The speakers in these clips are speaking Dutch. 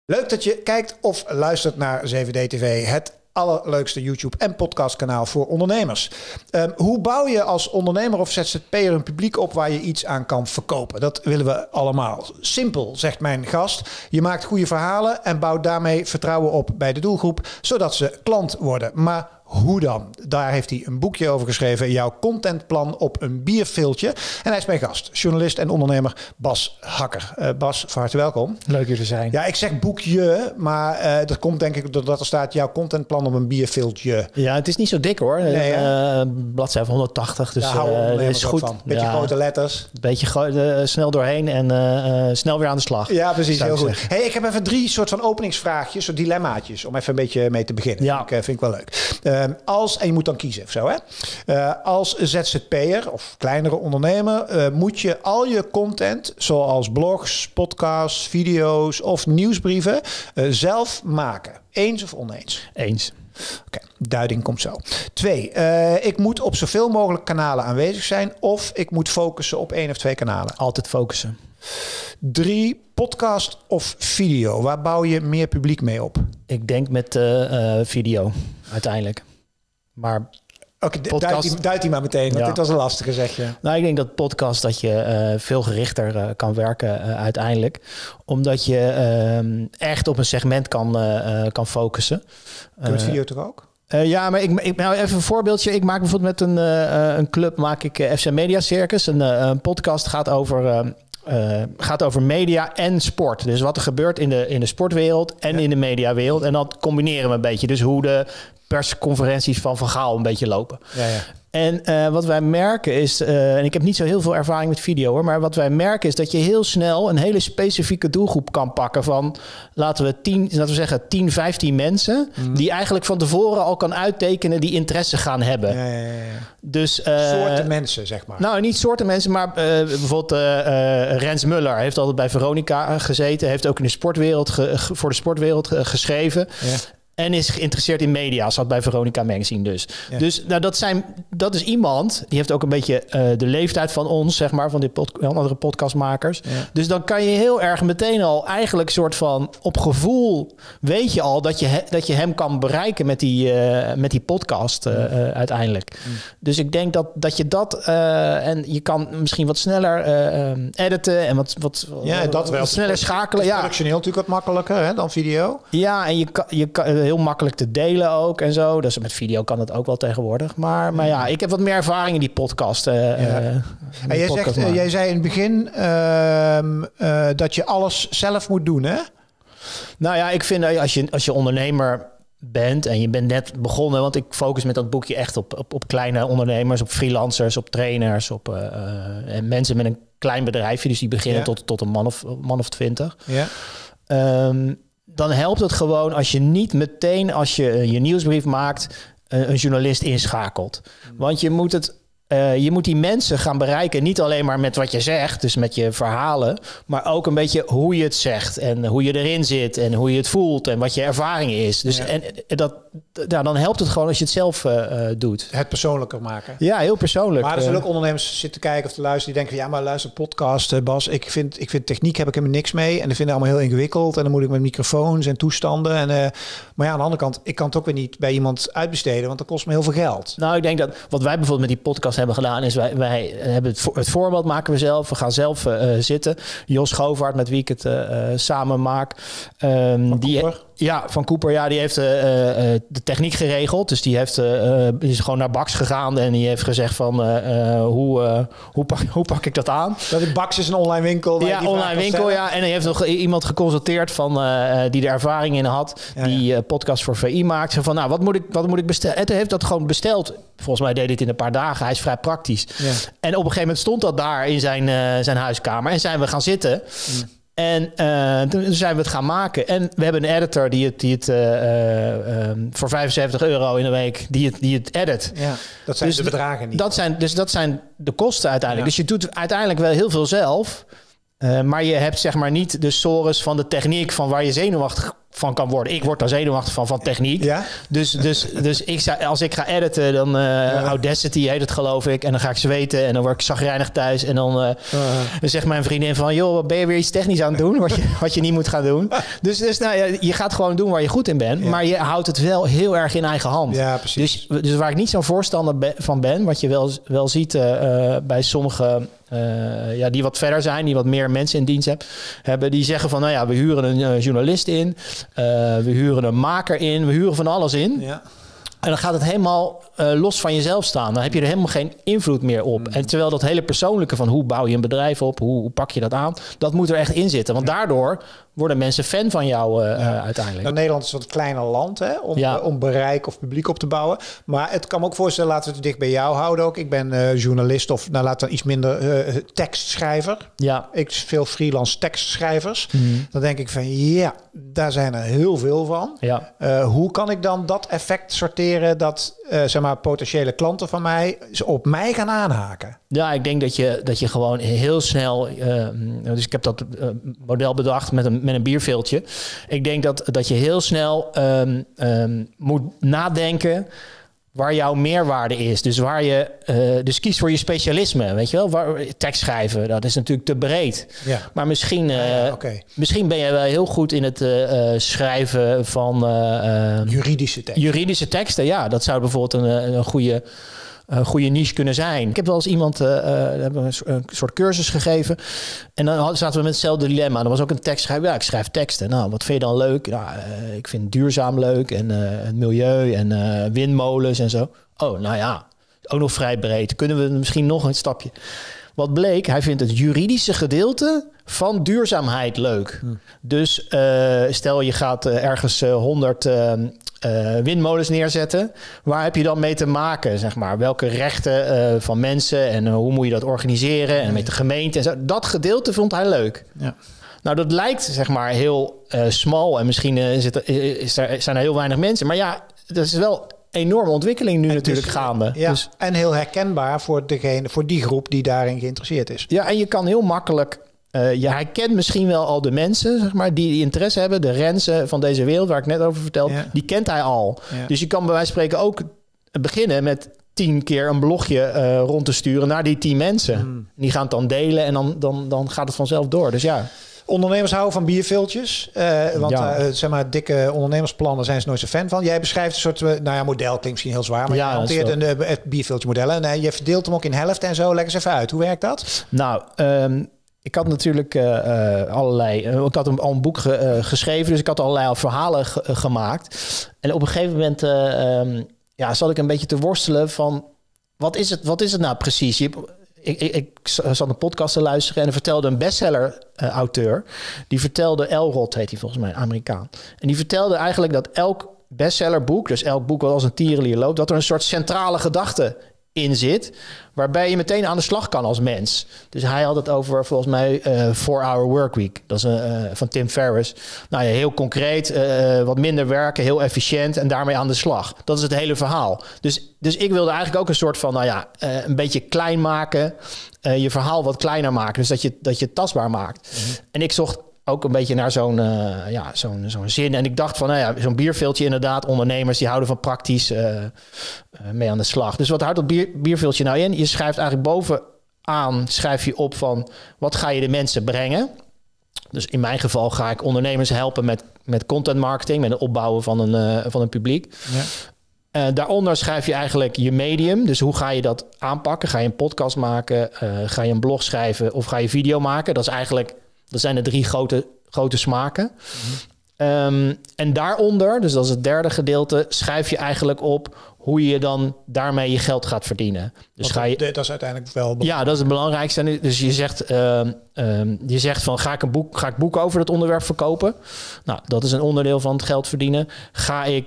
Leuk dat je kijkt of luistert naar 7D TV, het allerleukste YouTube- en podcastkanaal voor ondernemers. Hoe bouw je als ondernemer of ZZP'er een publiek op waar je iets aan kan verkopen? Dat willen we allemaal. Simpel, zegt mijn gast. Je maakt goede verhalen en bouwt daarmee vertrouwen op bij de doelgroep, zodat ze klant worden. Maar hoe dan? Daar heeft hij een boekje over geschreven. Jouw contentplan op een bierviltje. En hij is mijn gast, journalist en ondernemer Bas Hakker. Bas, van harte welkom. Leuk je te zijn. Ja, ik zeg boekje, maar dat komt denk ik doordat er staat jouw contentplan op een bierviltje. Ja, het is niet zo dik hoor. Nee, bladzijde van 180, dus dat is goed. Van. Beetje grote letters. Beetje snel doorheen en snel weer aan de slag. Ja, precies. Heel goed. Hey, ik heb even 3 soort van openingsvraagjes, soort dilemmaatjes, om even een beetje mee te beginnen. Ja. Vind ik wel leuk. En je moet dan kiezen of zo, hè? Als ZZP'er of kleinere ondernemer moet je al je content, zoals blogs, podcasts, video's of nieuwsbrieven, zelf maken. Eens of oneens? Eens. Oké, duiding komt zo. 2, ik moet op zoveel mogelijk kanalen aanwezig zijn of ik moet focussen op 1 of 2 kanalen. Altijd focussen. 3, podcast of video. Waar bouw je meer publiek mee op? Ik denk met video, uiteindelijk. Maar Oké, podcast... duid die maar meteen, want dit was een lastige, zeg je. Nou, ik denk dat podcast dat je veel gerichter kan werken uiteindelijk. Omdat je echt op een segment kan focussen. Met video toch ook? Ja, maar nou even een voorbeeldje. Ik maak bijvoorbeeld met een club, maak ik FC Media Circus. Een podcast gaat over media en sport. Dus wat er gebeurt in de sportwereld en in de mediawereld. En dat combineren we een beetje. Dus hoe de persconferenties van Gaal een beetje lopen. Ja, ja. En wat wij merken is, en ik heb niet zo heel veel ervaring met video hoor, maar wat wij merken is dat je heel snel een hele specifieke doelgroep kan pakken van, laten we zeggen 10, 15 mensen, die eigenlijk van tevoren al kan uittekenen die interesse gaan hebben. Ja, ja, ja. Dus, soorten mensen, zeg maar. Nou, niet soorten mensen, maar bijvoorbeeld Rens Muller heeft altijd bij Veronica gezeten, heeft ook in de sportwereld voor de sportwereld geschreven. Ja. En is geïnteresseerd in media, zat bij Veronica Magazine dus. Ja. Dus nou, dat is iemand, die heeft ook een beetje de leeftijd van ons, zeg maar, van andere podcastmakers. Ja. Dus dan kan je heel erg meteen al eigenlijk soort van op gevoel weet je al dat je hem kan bereiken met die podcast uiteindelijk. Mm. Dus ik denk dat je dat en je kan misschien wat sneller editen en wat sneller schakelen. Ja, functioneel natuurlijk wat makkelijker hè, dan video. Ja, en je kan heel makkelijk te delen ook en zo. Dus met video kan het ook wel tegenwoordig. Maar ja, ik heb wat meer ervaring in die podcast. En jij zei in het begin dat je alles zelf moet doen, hè? Nou ja, ik vind als je ondernemer bent en je bent net begonnen, want ik focus met dat boekje echt op kleine ondernemers, op freelancers, op trainers, op en mensen met een klein bedrijfje, dus die beginnen tot een man of 20. Ja. Dan helpt het gewoon als je niet meteen, als je je nieuwsbrief maakt, een journalist inschakelt. Want je moet die mensen gaan bereiken, niet alleen maar met wat je zegt, dus met je verhalen, maar ook een beetje hoe je het zegt en hoe je erin zit en hoe je het voelt en wat je ervaring is. Dus dan helpt het gewoon als je het zelf doet. Het persoonlijker maken. Ja, heel persoonlijk. Maar er zullen ook ondernemers zitten kijken of te luisteren die denken van, ja, maar luister podcast, Bas, ik vind techniek heb ik helemaal niks mee en dat vind ik allemaal heel ingewikkeld en dan moet ik met microfoons en toestanden maar ja, aan de andere kant, ik kan het ook weer niet bij iemand uitbesteden, want dat kost me heel veel geld. Nou, ik denk dat wat wij bijvoorbeeld met die podcast hebben gedaan is wij hebben het voorbeeld maken we zelf. We gaan zelf zitten. Jos Govaert, met wie ik het samen maak. Van Cooper. Ja, die heeft de techniek geregeld. Dus die is gewoon naar Bax gegaan en die heeft gezegd van hoe pak ik dat aan? Bax is een online winkel. Ja, online winkel. Ja, en hij heeft nog iemand geconsulteerd van die er ervaring in had, die podcast voor VI maakt. Zo van, nou, wat moet ik bestellen? En hij heeft dat gewoon besteld. Volgens mij deed hij het in een paar dagen. Hij is vrij praktisch. Ja. En op een gegeven moment stond dat daar in zijn huiskamer en zijn we gaan zitten. Mm. En toen zijn we het gaan maken. En we hebben een editor die het voor €75 in de week, die het edit. Ja, dat zijn dus de bedragen niet. Dat zijn de kosten uiteindelijk. Ja. Dus je doet uiteindelijk wel heel veel zelf. Maar je hebt zeg maar niet de sores van de techniek van waar je zenuwachtig van kan worden. Ik word daar zenuwachtig van techniek. Ja? Dus als ik ga editen, dan Audacity heet het geloof ik. En dan ga ik zweten en dan word ik chagrijnig thuis. En dan zegt mijn vriendin van... joh, ben je weer iets technisch aan het doen? Wat je niet moet gaan doen. Dus nou, je gaat gewoon doen waar je goed in bent. Ja. Maar je houdt het wel heel erg in eigen hand. Ja, precies. Dus waar ik niet zo'n voorstander van ben... wat je wel ziet bij sommige... die wat verder zijn, die wat meer mensen in dienst hebben, die zeggen van, nou ja, we huren een journalist in, we huren een maker in, we huren van alles in. Ja. En dan gaat het helemaal los van jezelf staan. Dan heb je er helemaal geen invloed meer op. En terwijl dat hele persoonlijke van hoe bouw je een bedrijf op, hoe pak je dat aan, dat moet er echt in zitten. Want daardoor worden mensen fan van jou uiteindelijk. Nou, Nederland is een wat kleiner land om bereik of publiek op te bouwen. Maar het kan me ook voorstellen, laten we het dicht bij jou houden ook. Ik ben journalist of laten we iets minder tekstschrijver. Ja. Ik veel freelance tekstschrijvers. Dan denk ik van daar zijn er heel veel van. Ja. Hoe kan ik dan dat effect sorteren dat potentiële klanten van mij op mij gaan aanhaken? Ja, ik denk dat je gewoon heel snel... dus ik heb dat model bedacht met een bierveeltje. Ik denk dat je heel snel moet nadenken waar jouw meerwaarde is. Dus waar je dus kiest voor je specialisme, weet je wel? Tekst schrijven, dat is natuurlijk te breed. Ja. Maar misschien ben je wel heel goed in het schrijven van juridische teksten. Ja, dat zou bijvoorbeeld een goede niche kunnen zijn. Ik heb wel eens iemand een soort cursus gegeven. En dan zaten we met hetzelfde dilemma. Er was ook een tekstschrijver. Ja, ik schrijf teksten. Nou, wat vind je dan leuk? Nou, ik vind duurzaam leuk. En het milieu en windmolens en zo. Oh, nou ja. Ook nog vrij breed. Kunnen we misschien nog een stapje? Wat bleek? Hij vindt het juridische gedeelte van duurzaamheid leuk. Dus stel je gaat ergens 100... windmolens neerzetten. Waar heb je dan mee te maken, zeg maar? Welke rechten van mensen en hoe moet je dat organiseren en met de gemeente en zo. Dat gedeelte vond hij leuk. Ja. Nou, dat lijkt zeg maar heel smal en misschien zijn er heel weinig mensen. Maar ja, dat is wel enorme ontwikkeling nu natuurlijk gaande. Ja, dus, en heel herkenbaar voor die groep die daarin geïnteresseerd is. Ja, en je kan heel makkelijk... je herkent misschien wel al de mensen, zeg maar, die interesse hebben. De Rensen van deze wereld, waar ik net over vertelde, die kent hij al. Ja. Dus je kan bij wijze van spreken ook beginnen met 10 keer een blogje rond te sturen naar die 10 mensen. Die gaan het dan delen en dan gaat het vanzelf door. Dus ja. Ondernemers houden van bierveeltjes. Dikke ondernemersplannen zijn ze nooit zo fan van. Jij beschrijft een soort model, klinkt misschien heel zwaar, maar je hanteert het bierveeltje model. En je verdeelt hem ook in helft en zo. Leg eens even uit. Hoe werkt dat? Nou, ik had natuurlijk ik had al een boek geschreven, dus ik had allerlei verhalen gemaakt. En op een gegeven moment zat ik een beetje te worstelen van wat is het nou precies? Ik zat een podcast te luisteren en er vertelde een bestseller-auteur. Die vertelde, Elrod heet hij volgens mij, Amerikaan. En die vertelde eigenlijk dat elk bestsellerboek, dus elk boek wat als een tierenlier loopt, dat er een soort centrale gedachte in zit, waarbij je meteen aan de slag kan als mens. Dus hij had het over volgens mij 4-Hour Workweek. Dat is van Tim Ferriss. Nou ja, heel concreet, wat minder werken, heel efficiënt en daarmee aan de slag. Dat is het hele verhaal. Dus ik wilde eigenlijk ook een soort van, een beetje klein maken, je verhaal wat kleiner maken, dus dat je het tastbaar maakt. En ik zocht ook een beetje naar zo'n zin. En ik dacht van, zo'n bierveeltje inderdaad. Ondernemers die houden van praktisch mee aan de slag. Dus wat houdt dat bierveeltje nou in? Je schrijft eigenlijk bovenaan, schrijf je op van wat ga je de mensen brengen? Dus in mijn geval ga ik ondernemers helpen met content marketing, met het opbouwen van een publiek. Ja. Daaronder schrijf je eigenlijk je medium. Dus hoe ga je dat aanpakken? Ga je een podcast maken? Ga je een blog schrijven? Of ga je video maken? Dat zijn de 3 grote smaken. En daaronder, dus dat is het derde gedeelte, schrijf je eigenlijk op hoe je dan daarmee je geld gaat verdienen. Dus dat is uiteindelijk wel belangrijk. Ja, dat is het belangrijkste. Dus je zegt van, ga ik boeken over dat onderwerp verkopen? Nou, dat is een onderdeel van het geld verdienen. Ga ik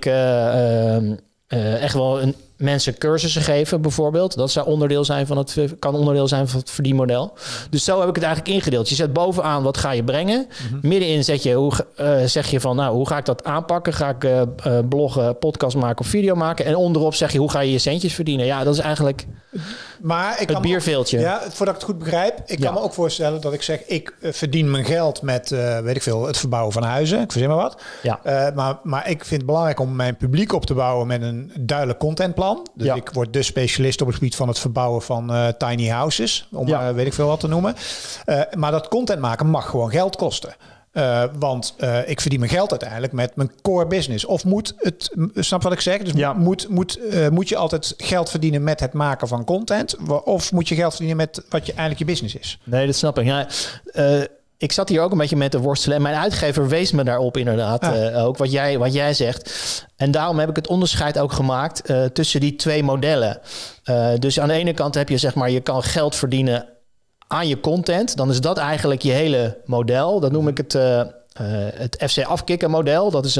echt wel mensen cursussen geven bijvoorbeeld. Dat zou kan onderdeel zijn van het verdienmodel. Dus zo heb ik het eigenlijk ingedeeld. Je zet bovenaan wat ga je brengen. Middenin zeg je van, hoe ga ik dat aanpakken? Ga ik bloggen, podcast maken of video maken? En onderop zeg je, hoe ga je je centjes verdienen? Ja, dat is eigenlijk Maar ik het bierveeltje. Ja, voordat ik het goed begrijp. Ik kan me ook voorstellen dat ik zeg... ik verdien mijn geld met, weet ik veel... het verbouwen van huizen. Ik verzin maar wat. Ja. Maar ik vind het belangrijk om mijn publiek op te bouwen... met een duidelijk contentplan. Dus ik word de specialist op het gebied van het verbouwen van tiny houses. Om weet ik veel wat te noemen. Maar dat content maken mag gewoon geld kosten. Want ik verdien mijn geld uiteindelijk met mijn core business. Of moet het, snap wat ik zeg? Dus moet je altijd geld verdienen met het maken van content? Of moet je geld verdienen met wat je eigenlijk je business is? Nee, dat snap ik. Ja, ik zat hier ook een beetje met te worstelen. En mijn uitgever wees me daarop inderdaad. Ook wat jij zegt. En daarom heb ik het onderscheid ook gemaakt tussen die twee modellen. Dus aan de ene kant heb je zeg maar, je kan geld verdienen aan je content. Dan is dat eigenlijk je hele model. Dat noem ik het FC Afkikken model. Dat is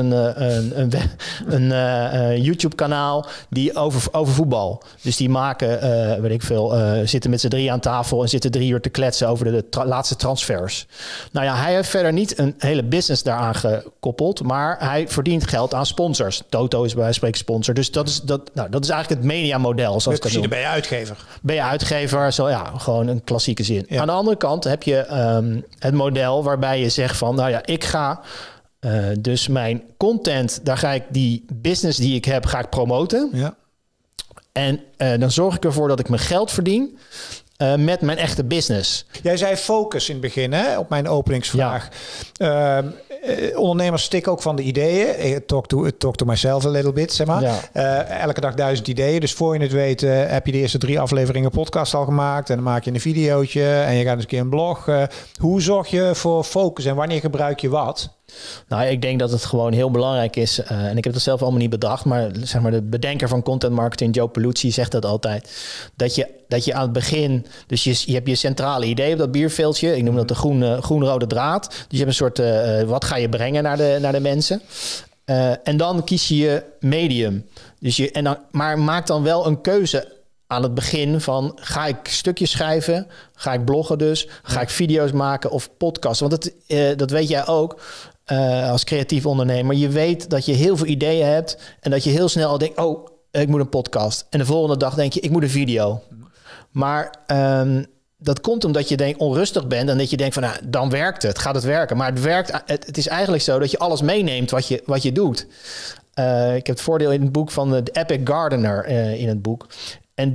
een YouTube kanaal die over voetbal. Dus die maken, weet ik veel, zitten met z'n 3 aan tafel en zitten 3 uur te kletsen over de laatste transfers. Nou ja, hij heeft verder niet een hele business daaraan gekoppeld, maar hij verdient geld aan sponsors. Toto is bij wijze van spreken sponsor. Dus dat is eigenlijk het mediamodel. Zoals dus ben je uitgever. Ben je uitgever, zo ja, gewoon een klassieke zin. Ja. Aan de andere kant heb je het model waarbij je zegt van, nou ja, ik ga dus mijn content, daar ga ik die business die ik heb, ga ik promoten. Ja. En dan zorg ik ervoor dat ik mijn geld verdien met mijn echte business. Jij zei focus in het begin, hè, op mijn openingsvraag. Ja. Ondernemers stikken ook van de ideeën. Talk to myself a little bit, zeg maar. Ja. Elke dag 1000 ideeën. Dus voor je het weet heb je de eerste 3 afleveringen podcast al gemaakt. En dan maak je een videootje en je gaat eens een keer een blog. Hoe zorg je voor focus en wanneer gebruik je wat? Nou, ik denk dat het gewoon heel belangrijk is. En ik heb dat zelf allemaal niet bedacht. Maar zeg maar de bedenker van content marketing, Joe Peluzzi, zegt dat altijd. Dat je aan het begin... Dus je hebt je centrale idee op dat bierveeltje. Ik noem dat de groen-rode draad. Dus je hebt een soort... wat ga je brengen naar de mensen? En dan kies je je medium. Dus maar maak dan wel een keuze aan het begin van... ga ik stukjes schrijven? Ga ik bloggen dus? Ga ik video's maken of podcasten? Want dat weet jij ook als creatief ondernemer. Je weet dat je heel veel ideeën hebt... en dat je heel snel al denkt... oh, ik moet een podcast. En de volgende dag denk je, ik moet een video. Maar dat komt omdat je onrustig bent... en dat je denkt van, nou, dan werkt het. Gaat het werken? Maar het werkt. Het is eigenlijk zo dat je alles meeneemt wat je doet. Ik heb het voordeel in het boek van de Epic Gardener in het boek... En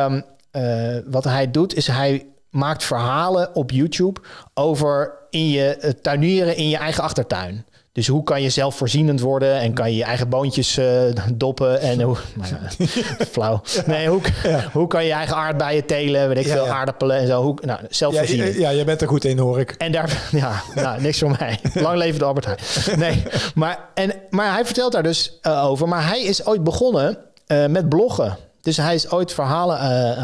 wat hij doet, is hij maakt verhalen op YouTube over tuinieren in je eigen achtertuin. Dus hoe kan je zelfvoorzienend worden en kan je je eigen boontjes doppen en flauw. Nee, hoe kan je je eigen aardbeien telen, weet ik veel, aardappelen en zo. Zelfvoorzienend. Ja, je bent er goed in, hoor ik. En daar, niks voor mij. Lang leven de Albert Heijn. Nee, maar hij vertelt daar dus over. Maar hij is ooit begonnen met bloggen. Dus hij is ooit verhalen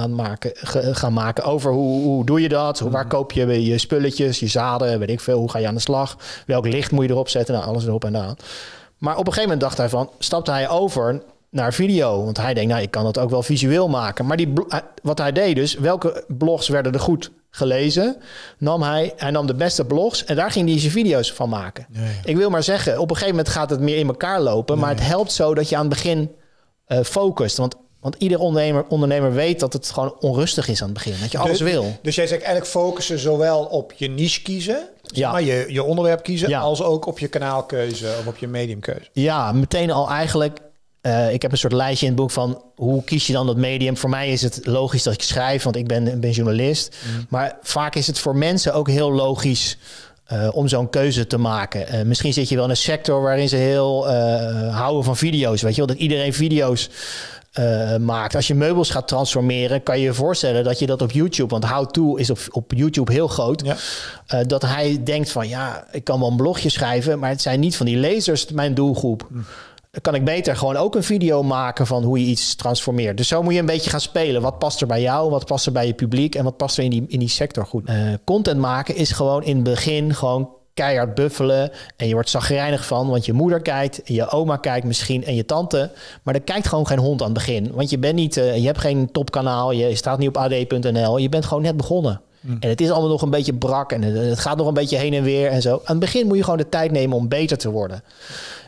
gaan maken over hoe doe je dat? Waar koop je je spulletjes, je zaden, weet ik veel. Hoe ga je aan de slag? Welk licht moet je erop zetten? Nou, alles erop en aan. Maar op een gegeven moment dacht hij stapte hij over naar video. Want hij denkt, nou, ik kan dat ook wel visueel maken. Maar wat hij deed dus, welke blogs werden er goed gelezen? Hij nam de beste blogs en daar ging hij zijn video's van maken. Ja. Ik wil maar zeggen, op een gegeven moment gaat het meer in elkaar lopen. Maar het helpt zo dat je aan het begin focust. Want ieder ondernemer weet dat het gewoon onrustig is aan het begin. Dat je alles wil. Dus jij zegt eigenlijk focussen zowel op je niche kiezen... maar je onderwerp kiezen... als ook op je kanaalkeuze of op je mediumkeuze. Ja, meteen al eigenlijk... ik heb een soort lijstje in het boek van... hoe kies je dan dat medium? Voor mij is het logisch dat ik schrijf, want ik ben journalist. Maar vaak is het voor mensen ook heel logisch... om zo'n keuze te maken. Misschien zit je wel in een sector waarin ze heel houden van video's. Weet je wel, dat iedereen video's maakt. Als je meubels gaat transformeren, kan je je voorstellen dat je dat op YouTube, want how-to is op YouTube heel groot, dat hij denkt van ik kan wel een blogje schrijven, maar het zijn niet van die lezers mijn doelgroep. Dan kan ik beter gewoon ook een video maken van hoe je iets transformeert. Dus zo moet je een beetje gaan spelen. Wat past er bij jou? Wat past er bij je publiek? En wat past er in die sector goed? Content maken is gewoon in het begin gewoon keihard buffelen. En je wordt chagrijnig van, want je moeder kijkt, je oma kijkt misschien en je tante. Maar er kijkt gewoon geen hond aan het begin. Want je bent niet, je hebt geen topkanaal, je staat niet op ad.nl. Je bent gewoon net begonnen. En het is allemaal nog een beetje brak en het gaat nog een beetje heen en weer en zo. Aan het begin moet je gewoon de tijd nemen om beter te worden.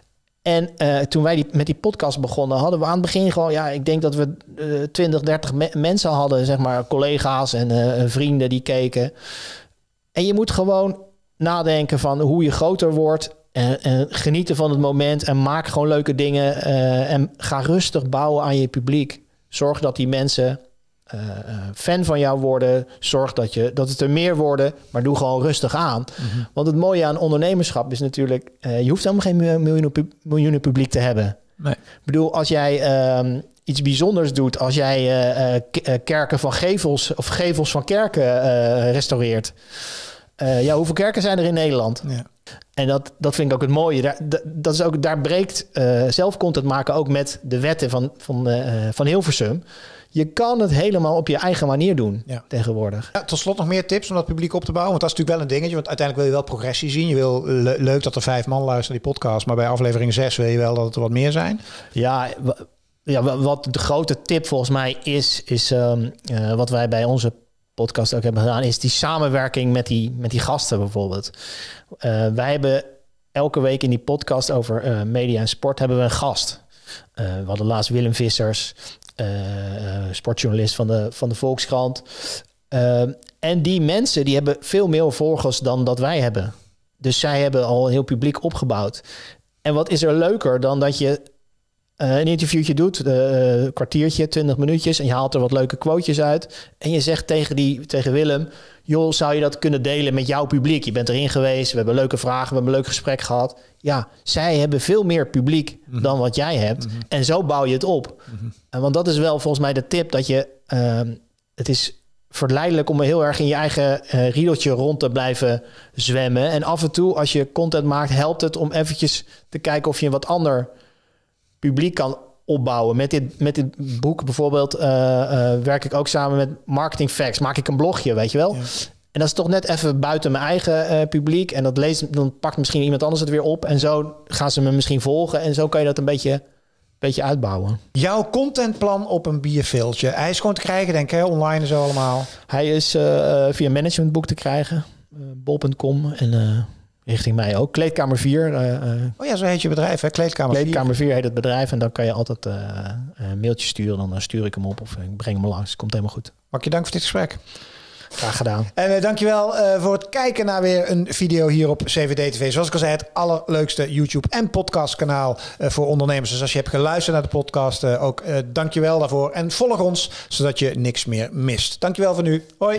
En toen wij met die podcast begonnen, hadden we aan het begin gewoon... Ja, ik denk dat we 20, 30 mensen hadden, zeg maar, collega's en vrienden die keken. En je moet gewoon nadenken van hoe je groter wordt... En genieten van het moment en maak gewoon leuke dingen. En ga rustig bouwen aan je publiek. Zorg dat die mensen fan van jou worden. Zorg dat het er meer worden, maar doe gewoon rustig aan. Mm-hmm. Want het mooie aan ondernemerschap is natuurlijk... je hoeft helemaal geen miljoenen publiek te hebben. Nee. Ik bedoel, als jij iets bijzonders doet... als jij kerken van gevels of gevels van kerken restaureert... hoeveel kerken zijn er in Nederland? Ja. En dat vind ik ook het mooie. Dat is ook, daar breekt zelf content maken ook met de wetten van Hilversum. Je kan het helemaal op je eigen manier doen tegenwoordig. Ja, tot slot nog meer tips om dat publiek op te bouwen. Want dat is natuurlijk wel een dingetje. Want uiteindelijk wil je wel progressie zien. Je wil leuk dat er 5 man luisteren die podcast. Maar bij aflevering 6 wil je wel dat het er wat meer zijn. Ja, wat de grote tip volgens mij is wat wij bij onze podcast ook hebben gedaan, is die samenwerking met die gasten bijvoorbeeld. Wij hebben elke week in die podcast over media en sport hebben we een gast. We hadden laatst Willem Vissers, sportjournalist van de Volkskrant. En die mensen die hebben veel meer volgers dan dat wij hebben. Dus zij hebben al een heel publiek opgebouwd. En wat is er leuker dan dat je een interviewtje doet, een kwartiertje, 20 minuutjes... en je haalt er wat leuke quotejes uit... en je zegt tegen Willem... joh, zou je dat kunnen delen met jouw publiek? Je bent erin geweest, we hebben leuke vragen... we hebben een leuk gesprek gehad. Ja, zij hebben veel meer publiek dan wat jij hebt. Mm-hmm. En zo bouw je het op. Mm-hmm. Want dat is wel volgens mij de tip... dat je... het is verleidelijk om heel erg in je eigen riedeltje rond te blijven zwemmen. En af en toe, als je content maakt... helpt het om eventjes te kijken of je een wat ander... publiek kan opbouwen. Met dit boek bijvoorbeeld werk ik ook samen met Marketing Facts. Maak ik een blogje, weet je wel. Ja. En dat is toch net even buiten mijn eigen publiek. En dan pakt misschien iemand anders het weer op. En zo gaan ze me misschien volgen. En zo kan je dat een beetje uitbouwen. Jouw contentplan op een bierveeltje. Hij is gewoon te krijgen, denk ik, hè? Online en zo allemaal. Hij is via managementboek te krijgen. Bol.com en... richting mij ook. Kleedkamer 4. Zo heet je bedrijf, hè? Kleedkamer 4 heet het bedrijf. En dan kan je altijd een mailtje sturen. Dan stuur ik hem op of ik breng hem langs. Komt helemaal goed. Mag je dank voor dit gesprek. Graag gedaan. En dankjewel voor het kijken naar weer een video hier op CVD TV. Zoals ik al zei, het allerleukste YouTube en podcast kanaal voor ondernemers. Dus als je hebt geluisterd naar de podcast, ook dankjewel daarvoor. En volg ons, zodat je niks meer mist. Dankjewel voor nu. Hoi.